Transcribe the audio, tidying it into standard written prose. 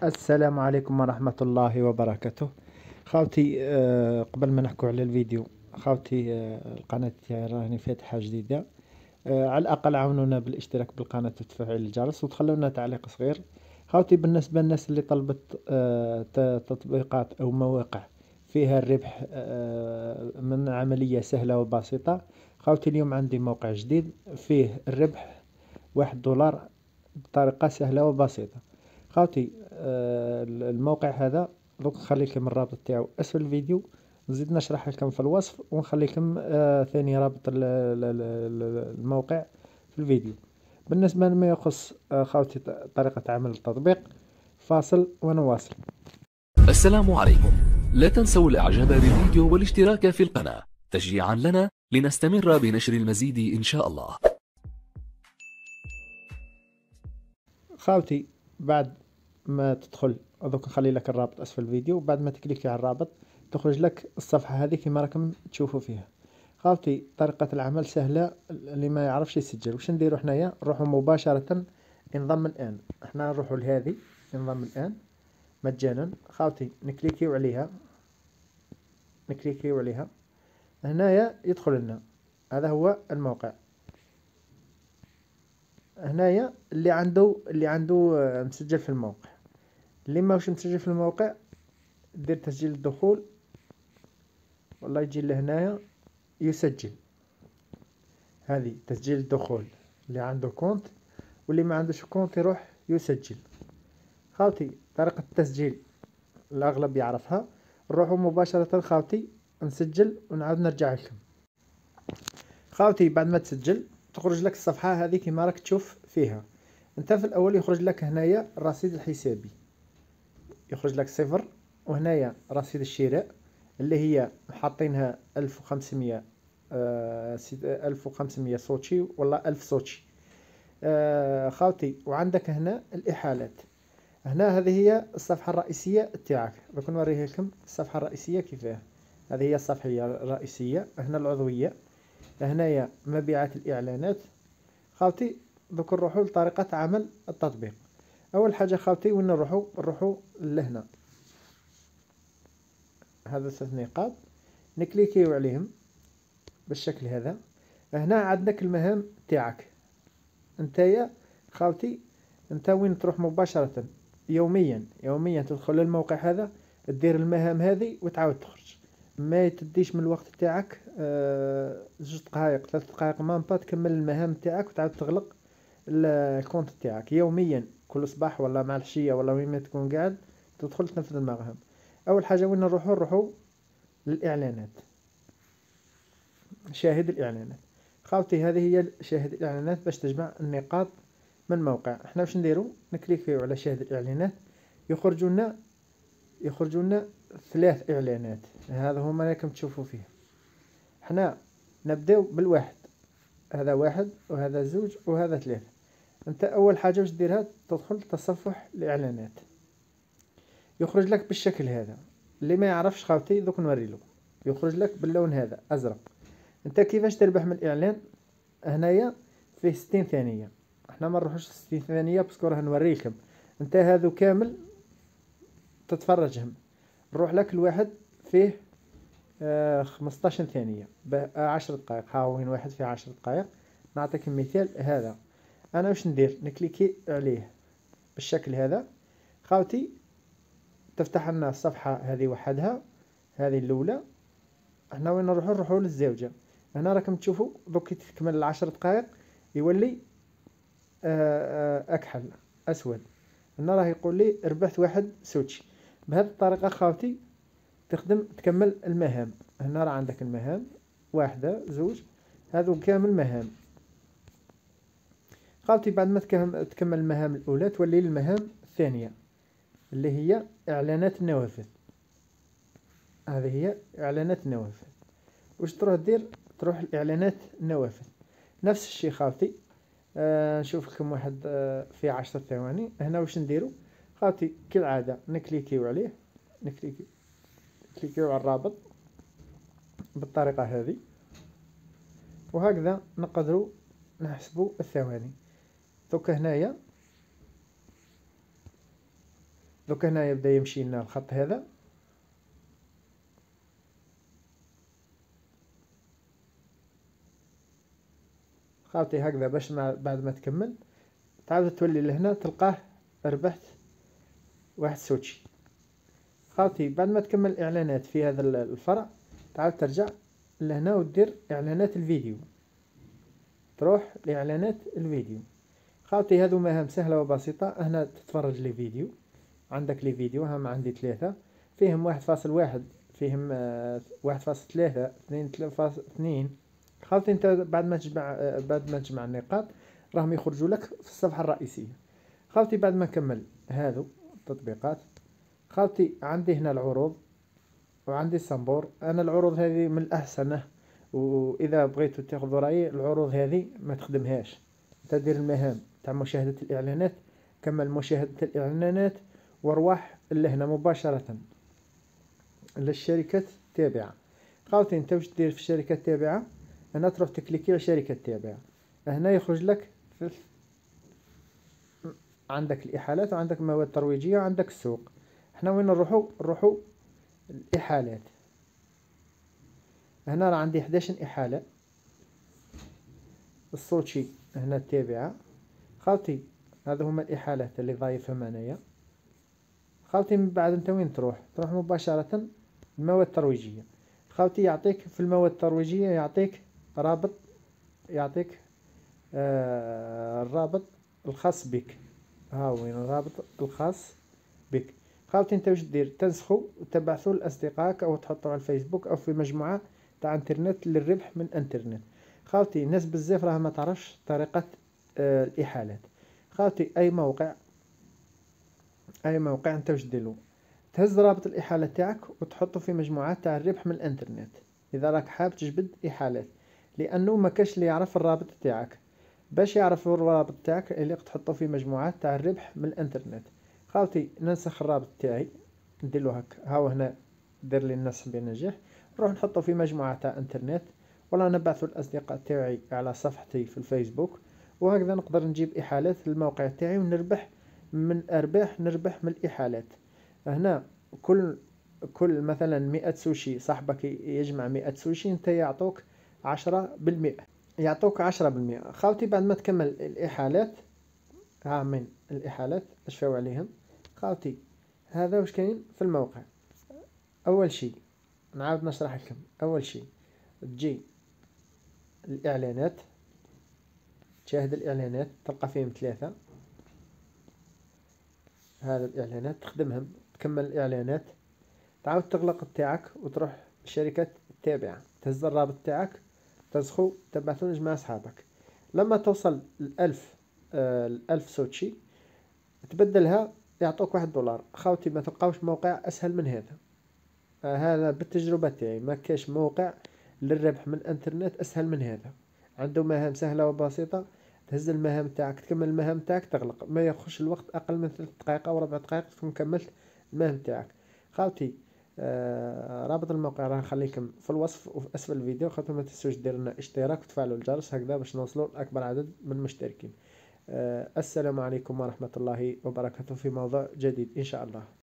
السلام عليكم ورحمة الله وبركاته. خاوتي، قبل ما نحكوا على الفيديو، خاوتي، القناة تاعي راني فاتحة جديدة. على الأقل عاونونا بالاشتراك بالقناة وتفعيل الجرس وتخلونا تعليق صغير. خاوتي، بالنسبة للناس اللي طلبت تطبيقات أو مواقع فيها الربح من عملية سهلة وبسيطة. خاوتي، اليوم عندي موقع جديد فيه الربح 1 دولار بطريقة سهلة وبسيطة. خاوتي، الموقع هذا دوك نخلي لكم الرابط تاعو اسفل الفيديو، نزيد نشرح لكم في الوصف، ونخلي لكم ثاني رابط الموقع في الفيديو. بالنسبة لما يخص خاوتي طريقة عمل التطبيق، فاصل ونواصل. السلام عليكم. لا تنسوا الاعجاب بالفيديو والاشتراك في القناة تشجيعا لنا لنستمر بنشر المزيد ان شاء الله. خاوتي، بعد ما تدخل دوك نخلي لك الرابط اسفل الفيديو، وبعد ما تكليكي على الرابط تخرج لك الصفحة هذه كما راكم تشوفوا فيها. خاوتي، طريقة العمل سهلة، اللي ما يعرفش يسجل. واش نديرو حنايا؟ نروحو مباشرة انضم الآن. احنا نروحو لهذه انضم الآن مجانا. خاوتي، نكليكيو عليها، نكليكيو عليها. هنايا يدخل لنا، هذا هو الموقع. هنايا اللي عنده مسجل في الموقع. اللي ماهوش مسجل في الموقع دير تسجيل الدخول، والله يجي لهنايا يسجل. هذه تسجيل الدخول اللي عنده كونت، واللي ما عندوش كونت يروح يسجل. خاوتي، طريقة التسجيل الأغلب يعرفها. نروحوا مباشرة خاوتي نسجل ونعاود نرجع لكم. خاوتي، بعد ما تسجل تخرج لك الصفحة هذه كما راك تشوف فيها. انت في الأول يخرج لك هنايا الرصيد الحسابي، يخرج لك صفر، وهنايا رصيد الشراء اللي هي حاطينها 1500، 1500 سوتشي ولا 1000 سوتشي. خاوتي، وعندك هنا الإحالات. هنا هذه هي الصفحة الرئيسية تاعك. دوك نوريه لكم الصفحة الرئيسية كيفاه. هذه هي الصفحة الرئيسية. هنا العضوية، هنايا مبيعات الإعلانات. خاوتي، دوك نروحوا لطريقة عمل التطبيق. أول حاجة خاوتي وين نروحوا لهنا، هذا 3 نقاط، نكليكيو عليهم بالشكل هذا. هنا عندك المهام تاعك انتيا. خاوتي، انت وين تروح مباشرة يوميا تدخل للموقع هذا، تدير المهام هذه وتعاود تخرج. ما تديش من الوقت تاعك 2 دقائق 3 دقائق مامبا تكمل المهام تاعك وتعاود تغلق الكونت تاعك. يوميا كل صباح ولا مع العشية ولا وين ما تكون قاعد تدخل تنفذ المهام. اول حاجة وين نروحوا للإعلانات، شاهد الإعلانات. خاوتي، هذه هي شاهد الإعلانات باش تجمع النقاط من الموقع. احنا واش نديرو؟ نكليكيو على شاهد الإعلانات، يخرجوا لنا 3 إعلانات. هذا هما راكم تشوفوا فيه. احنا نبداو بالواحد، هذا 1 وهذا 2 وهذا 3. انت اول حاجة واش ديرها؟ تدخل تصفح الإعلانات، يخرج لك بالشكل هذا. اللي ما يعرفش خاوتي دوك نوري له، يخرج لك باللون هذا ازرق. انت كيفاش تربح من الإعلان؟ هنايا فيه 60 ثانية. احنا ما نروحوش 60 ثانية باسكو راه نوريكم. انت هذو كامل تتفرجهم. نروح لك الواحد فيه 15 ثانية 10 دقائق. ها وين واحد فيه 10 دقائق. نعطيك مثال. هذا انا واش ندير؟ نكليكي عليه بالشكل هذا. خاوتي، تفتح لنا الصفحة هذه وحدها، هذه الأولى. احنا وين نروحوا للزوجة. هنا راكم تشوفوا دوك تكمل ال10 دقائق يولي أكحل أسود. هنا راه يقول لي ربحت 1 سوتشي. بهذه الطريقة خاوتي تكمل المهام. هنا راه عندك المهام 1 2، هذو كامل مهام. خاوتي، بعد ما تكمل المهام الأولى تولي للمهام الثانية اللي هي إعلانات النوافذ. هذه هي إعلانات النوافذ. واش تروح دير؟ تروح لإعلانات النوافذ. نفس الشيء خاوتي. نشوف لكم واحد في 10 ثواني. هنا واش نديرو؟ خاوتي، كالعادة نكليكيو عليه، نكليكيو على الرابط بالطريقة هذه، وهكذا نقدروا نحسبوا الثواني. دوك دوك هنا يبدا يمشي لنا الخط هذا. خاوتي هكذا باش بعد ما تكمل تعاود تولي لهنا تلقاه ربحت واحد سوتشي. خاوتي بعد ما تكمل اعلانات في هذا الفرع تعاود ترجع لهنا ودير اعلانات الفيديو، تروح لاعلانات الفيديو. خاوتي هذو مهام سهله وبسيطه. هنا تتفرج لي فيديو، عندك لي فيديو هم عندي 3 فيهم 1.1 فيهم 1.3 2.2. خاوتي انت بعد ما تجمع النقاط راهم يخرجوا لك في الصفحه الرئيسيه. خاوتي بعد ما نكمل هذو التطبيقات خاوتي عندي هنا العروض وعندي الصنبور. انا العروض هذه من الاحسن، واذا بغيتوا تاخذوا رايي العروض هذه ما تخدمهاش. تدير المهام تاع مشاهده الاعلانات، كمل مشاهده الاعلانات وارواح لهنا مباشره للشركات التابعه. خاوتي انت واش دير في الشركه التابعه؟ هنا تروح تكليكي على الشركه التابعه، هنا يخرج لك عندك الاحالات وعندك المواد الترويجيه وعندك السوق. احنا وين نروحوا الاحالات. هنا راه عندي 11 احاله. السوتشي هنا التابعه. خاوتي هذو هما الاحالات اللي ضايفهم انايا. خاوتي من بعد انت وين تروح مباشره المواد الترويجيه. خاوتي يعطيك في المواد الترويجيه يعطيك رابط، يعطيك الرابط الخاص بك. ها وين الرابط الخاص بك. خاوتي انت واش دير؟ تنسخو وتبعثو لاصدقائك او تحطو على الفيسبوك او في مجموعه تاع انترنت للربح من انترنت. خاوتي ناس بزاف راه ما تعرفش طريقه الاحالات. خاوتي اي موقع انت واش ديرلو؟ تهز رابط الاحاله تاعك وتحطه في مجموعات تاع الربح من الانترنت اذا راك حاب تجبد احالات، لانه ما كاش اللي يعرف الرابط تاعك. باش يعرفوا الرابط تاعك اللي تحطه في مجموعات تاع الربح من الانترنت. خاوتي ننسخ الرابط تاعي نديرلو هكا، هاو هنا دير لي النسخ بنجاح، نروح نحطه في مجموعه تاع انترنت ولا نبعثه الاصدقاء تاعي على صفحتي في الفيسبوك. وهكذا نقدر نجيب احالات للموقع تاعي ونربح من ارباح، نربح من الاحالات. هنا كل مثلا 100 سوشي صاحبك يجمع 100 سوشي انت يعطوك 10%، يعطوك 10%. خاوتي بعد ما تكمل الإحالات، ها من الإحالات أشفاو عليهم. خاوتي هذا واش كاين في الموقع. أول شي نعاود نشرح لكم. أول شي تجي الإعلانات، تشاهد الإعلانات تلقى فيهم 3. هذا الإعلانات تخدمهم، تكمل الإعلانات تعاود تغلق تاعك وتروح الشركات التابعة، تهز الرابط تاعك تنسخو تبعثو لجميع أصحابك. لما توصل ال1000 سوتشي تبدلها يعطوك $1. خاوتي ما تلقاوش موقع أسهل من هذا. هذا بالتجربة تاعي ما كاش موقع للربح من الانترنت أسهل من هذا. عنده مهام سهلة وبسيطة، تهز المهام تاعك تكمل المهام تاعك تغلق، ما يخش الوقت أقل من 3 دقائق أو 4 دقائق تكون كملت المهام تاعك. خاوتي رابط الموقع راه نخليكم في الوصف وفي اسفل الفيديو. خاطر ما تنسوش ديروا لنا اشتراك وتفعلوا الجرس هكذا باش نوصلوا لاكبر عدد من المشتركين. السلام عليكم ورحمة الله وبركاته في موضوع جديد ان شاء الله.